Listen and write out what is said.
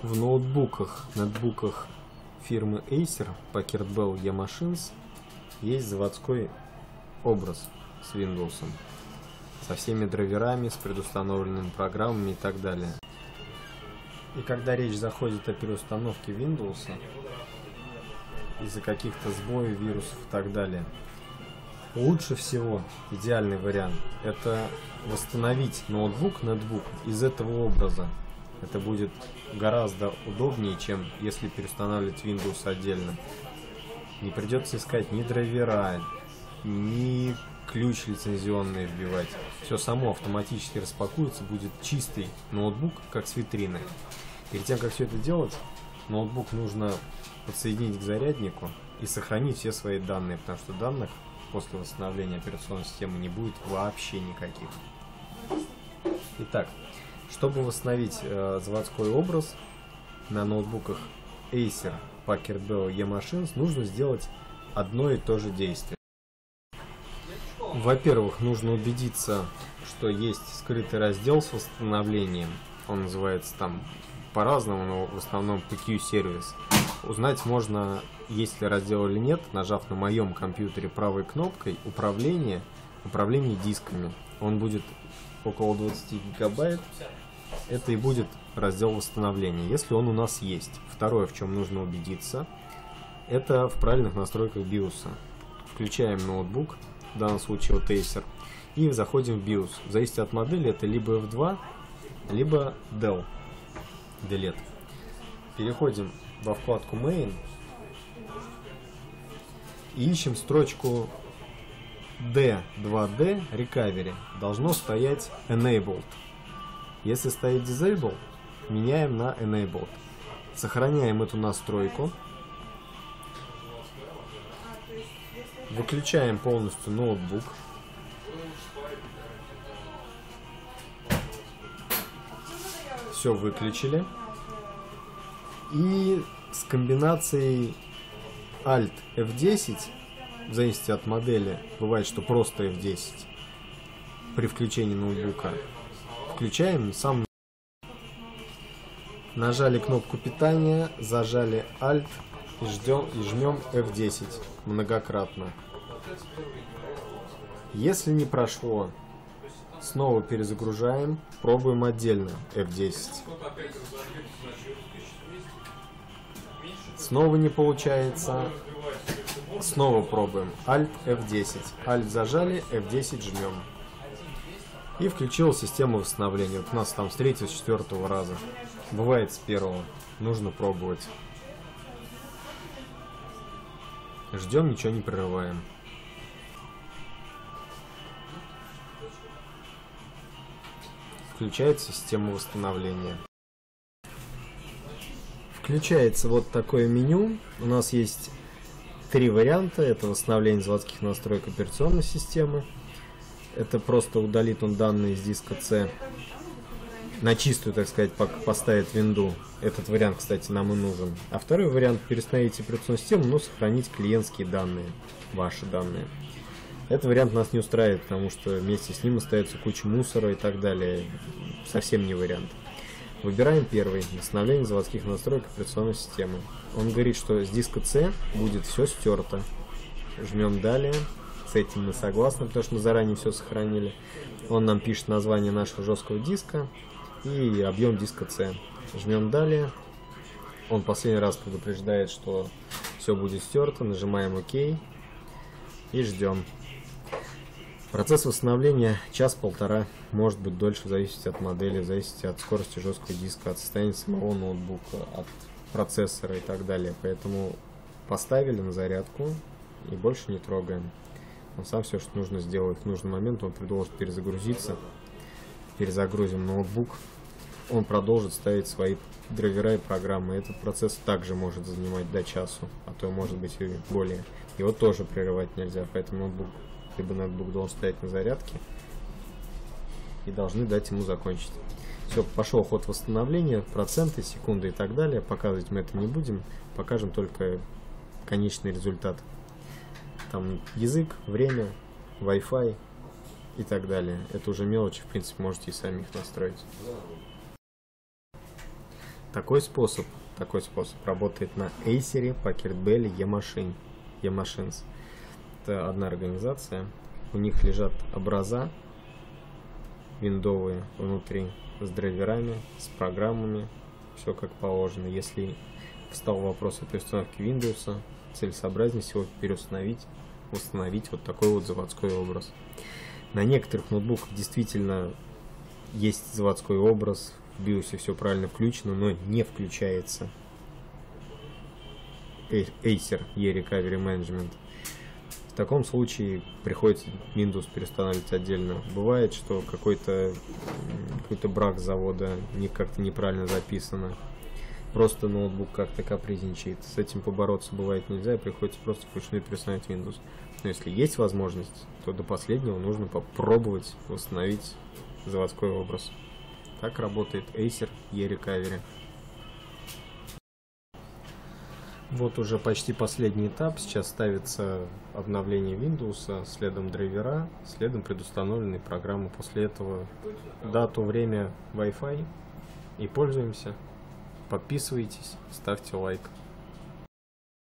В ноутбуках фирмы Acer, Packard Bell eMachines есть заводской образ с Windows, со всеми драйверами, с предустановленными программами и так далее. И когда речь заходит о переустановке Windows из-за каких-то сбоев, вирусов и так далее, лучше всего, идеальный вариант, это восстановить ноутбук из этого образа. Это будет гораздо удобнее, чем если переустанавливать Windows отдельно. Не придется искать ни драйвера, ни ключ лицензионный вбивать. Все само автоматически распакуется, будет чистый ноутбук, как с витрины. Перед тем, как все это делать, ноутбук нужно подсоединить к заряднику и сохранить все свои данные, потому что данных после восстановления операционной системы не будет вообще никаких. Итак, чтобы восстановить заводской образ на ноутбуках Acer, Packard Bell eMachines, нужно сделать одно и то же действие. Во-первых, нужно убедиться, что есть скрытый раздел с восстановлением. Он называется там по-разному, но в основном PQ Service. Узнать можно, есть ли раздел или нет, нажав на моем компьютере правой кнопкой управление дисками. Он будет около 20 гигабайт. Это и будет раздел восстановления, если он у нас есть. Второе, в чем нужно убедиться, это в правильных настройках BIOS. Включаем ноутбук, в данном случае вот Acer, и заходим в BIOS. Зависит от модели, это либо F2, либо Delete. Переходим во вкладку Main и ищем строчку D2D Recovery. Должно стоять Enabled. Если стоит Disabled, меняем на Enabled. Сохраняем эту настройку. Выключаем полностью ноутбук. Все выключили. И с комбинацией Alt F10, в зависимости от модели, бывает, что просто F10 при включении ноутбука, включаем сам. Нажали кнопку питания, зажали Alt и жмем F10 многократно. Если не прошло, снова перезагружаем, пробуем отдельно F10. Снова не получается, снова пробуем Alt F10. Alt зажали, F10 жмем. И включилась система восстановления. Вот у нас там с 3-го, с 4-го раза. Бывает с 1-го. Нужно пробовать. Ждем, ничего не прерываем. Включается система восстановления. Включается вот такое меню. У нас есть 3 варианта. Это восстановление заводских настроек операционной системы. Это просто удалит он данные из диска C. На чистую, так сказать, поставит винду. Этот вариант, кстати, нам и нужен. А второй вариант — перестановить операционную систему, но сохранить клиентские данные, ваши данные. Этот вариант нас не устраивает, потому что вместе с ним остается куча мусора и так далее. Совсем не вариант. Выбираем первый. Восстановление заводских настроек операционной системы. Он говорит, что с диска C будет все стерто. Жмем далее. С этим мы согласны, потому что мы заранее все сохранили. Он нам пишет название нашего жесткого диска и объем диска C. Жмем далее. Он последний раз предупреждает, что все будет стерто. Нажимаем ОК и ждем. Процесс восстановления час-полтора, может быть дольше, в зависимости от модели, в зависимости от скорости жесткого диска, от состояния самого ноутбука, от процессора и так далее. Поэтому поставили на зарядку и больше не трогаем. Он сам все, что нужно сделать в нужный момент, он предложит перезагрузиться. Перезагрузим ноутбук. Он продолжит ставить свои драйвера и программы. Этот процесс также может занимать до часу, а то может быть и более. Его тоже прерывать нельзя, поэтому ноутбук должен стоять на зарядке и должны дать ему закончить. Все, пошел ход восстановления, проценты, секунды и так далее. Показывать мы это не будем, покажем только конечный результат. Там язык, время, Wi-Fi и так далее. Это уже мелочи, в принципе, можете и сами их настроить. Такой способ работает на Acer, Packard Bell, eMachines. Это одна организация. У них лежат образа виндовые внутри с драйверами, с программами, все как положено. Если встал вопрос о переустановке Windows, целесообразнее всего установить вот такой вот заводской образ. На некоторых ноутбуках действительно есть заводской образ, в BIOS все правильно включено, но не включается Acer eRecovery Management. В таком случае приходится Windows переустанавливать отдельно. Бывает, что какой-то брак завода как-то неправильно записано. Просто ноутбук как-то капризничает. С этим побороться бывает нельзя, и приходится просто вручную переустанавливать Windows. Но если есть возможность, то до последнего нужно попробовать восстановить заводской образ. Так работает Acer eRecovery. Вот уже почти последний этап. Сейчас ставится обновление Windows, следом драйвера, следом предустановленные программы. После этого дату, время, Wi-Fi и пользуемся. Подписывайтесь, ставьте лайк.